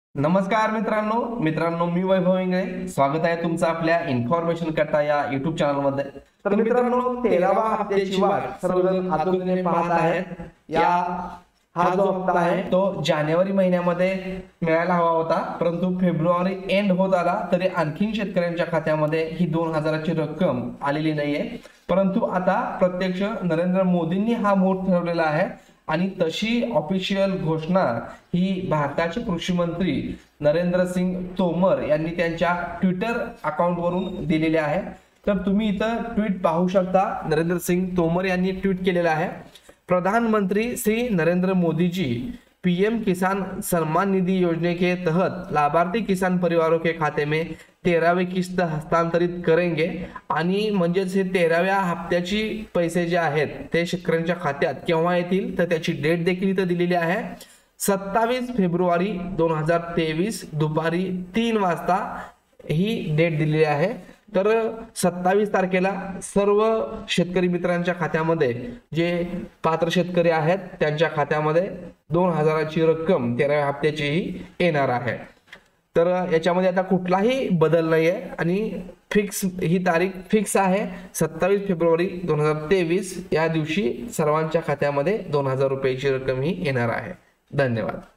नमस्कार मित्रांनो मी वैभव इंगळे स्वागत आहे तुमचं आपल्या इन्फॉर्मेशन करता या युट्यूब चॅनल मध्ये। तर मित्रांनो 13वा हप्त्याची वाट सर्वजण आतुरतेने पाहत आहेत। हा जो हप्ता आहे तो जानेवारी महिन्यामध्ये मिळायला हवा होता, परंतु फेब्रुवारी एंड होत आला तरी आणखीन शेतकऱ्यांच्या खात्यामध्ये ही 2000ची रक्कम आलेली नाहीये। परंतु आता प्रत्यक्ष नरेंद्र मोदींनी हा मुहूर्त ठरवलेला आहे आणि तशी ऑफिशियल घोषणा ही भारताचे कृषी मंत्री नरेंद्र सिंग तोमर यांनी त्यांच्या ट्विटर अकाउंट वरून दिलेली आहे। तर तुम्ही इथं ट्वीट पाहू शकता। नरेंद्र सिंग तोमर यांनी ट्वीट केलेलं आहे, प्रधानमंत्री श्री नरेंद्र मोदी जी पीएम किसान सम्मान निधि योजना के तहत लाभार्थी किसान परिवारों के खाते में 13वीं किस्त हस्तांतरित करेंगे। आणि म्हणजेच हे 13व्या हप्त्याची पैसे जे आहेत ते शेतकऱ्यांच्या खात्यात केव्हा येतील तर त्याची डेट देखील इथं दिलेली आहे, 27 फेब्रुवारी 2023 दुपारी 3 वाजता ही डेट दिलेली आहे। तर 27 तारखेला सर्व शेतकरी मित्रांच्या खात्यामध्ये जे पात्र शेतकरी आहेत त्यांच्या खात्यामध्ये 2000ची रक्कम 13व्या हप्त्याचीही येणार आहे। तर याच्यामध्ये आता कुठलाही बदल नाहीये आणि ही तारीख फिक्स आहे 27 फेब्रुवारी 2023 या दिवशी सर्वांच्या खात्यामध्ये 2000 रुपयाची रक्कम ही येणार आहे। धन्यवाद।